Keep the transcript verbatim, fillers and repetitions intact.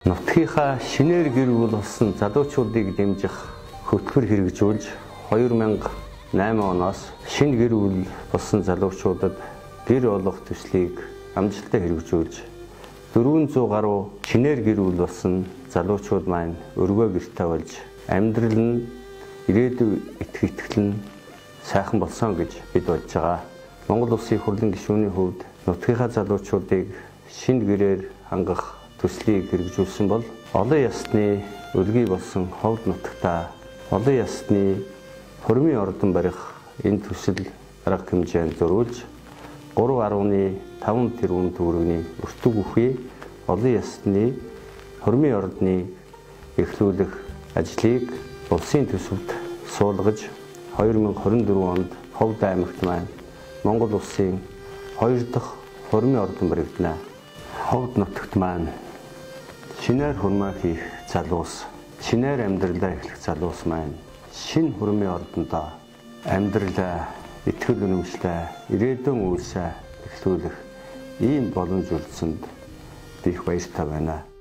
Нутгийнхаа шинээр гэр бүл болсон залуучуудыг дэмжих хөтөлбөр хэрэгжүүлж хоёр мянга найман оноос шинэ гэр бүл болсон залуучуудад гэр олох төслийг амжилттай хэрэгжүүлж дөрвөн зуун гаруй шинээр гэр бүл болсон залуучууд маань өргөө гэртээ болж амьдрал нь ирээдүйн итгэх итгэл нь сайхан болсон гэж бид бодож байгаа. Монгол Улсын хурлын гишүүний хувьд нутгийнхаа залуучуудыг шинэ гэрээр хангах төслийг хэрэгжүүлсэн бол олон ясны өлгий болсон ховд нутагта олон ясны хурмын ордон барих энэ төсөл арга хэмжээнд зориулж гурван гаруй таван тэрбум төгрөгийн өртөг үхий олон ясны хурмын ордныг эхлүүлэх ажлыг улсын төсөвт суулгаж хоёр мянга хорин дөрвөн онд Ховд аймагт маань Монгол Улсын хоёр дахь хурмын ордон баригдана. Ховд нутагт маань шинээр хурмаа хийх залуус, шинээр амьдралаа эхлэх залуус маань шинэ хурмын ордондоо амьдралаа, итгэл үнэмшлээ, ирээдүйн үйлсээ эхлүүлэх ийм боломж үлдсэнд би их баяртай байна.